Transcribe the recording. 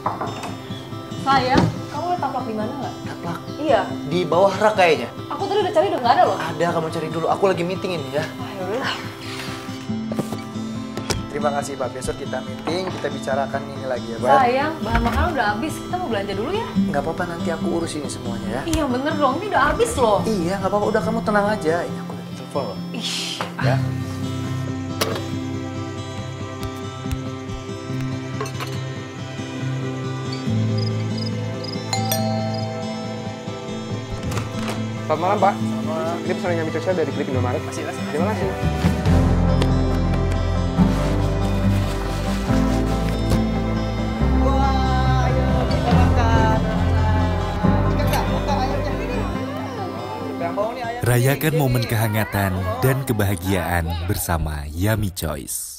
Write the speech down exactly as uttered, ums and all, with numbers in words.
Sayang, kamu ada taplak di mana nggak? Taplak? Iya. Di bawah rak kayaknya. Aku tadi udah cari udah nggak ada loh. Ada, kamu cari dulu. Aku lagi meeting ini ya. Ah, yaudah. Terima kasih Pak. Besok kita meeting, kita bicarakan ini lagi ya Pak. Sayang, bahan makanan udah habis. Kita mau belanja dulu ya? Nggak apa-apa, nanti aku urus ini semuanya ya. Iya bener dong, ini udah habis loh. Iya, nggak apa-apa. Udah kamu tenang aja. Ini aku lagi telepon loh. Ih. Ya. Selamat malam, Pak. Selamat malam. Ini pesanan Yami Choice dari Klik Indomaret. Masih, masih. Terima kasih. Wah, ayo kita makan. Kakak, kakak ayamnya. Yang mau nih ayam. Rayakan momen kehangatan dan kebahagiaan bersama Yummy Choice.